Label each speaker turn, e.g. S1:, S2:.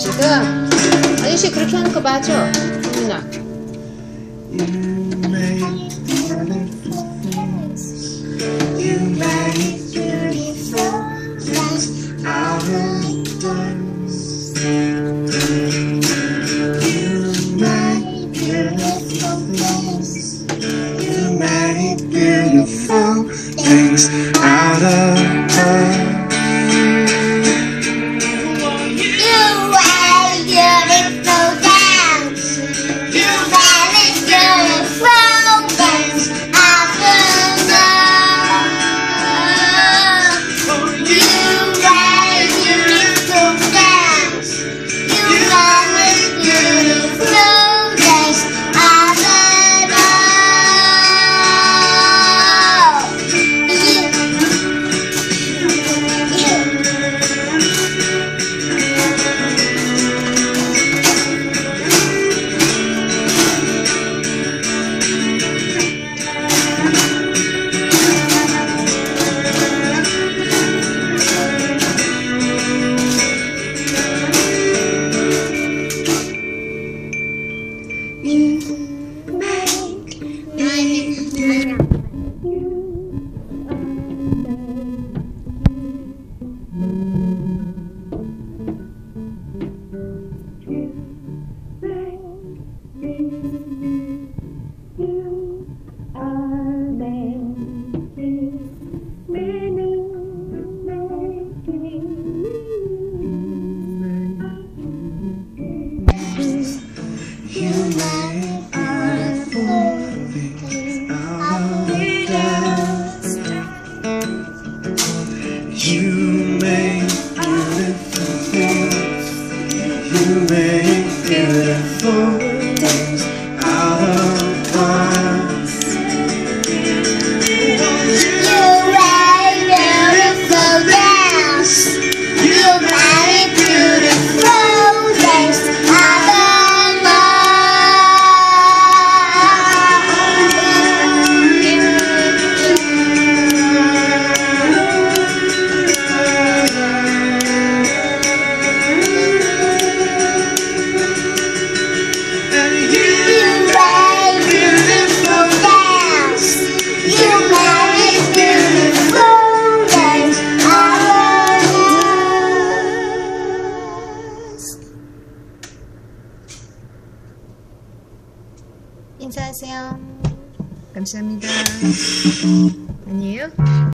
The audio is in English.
S1: 지금 아저씨 그렇게 하는 거 맞아? 누나.
S2: Beautiful things out of her. You make beautiful things. You make beautiful things out of us.
S3: You make beautiful things. You make beautiful things out of
S1: 인사하세요. 감사합니다. 아니에요?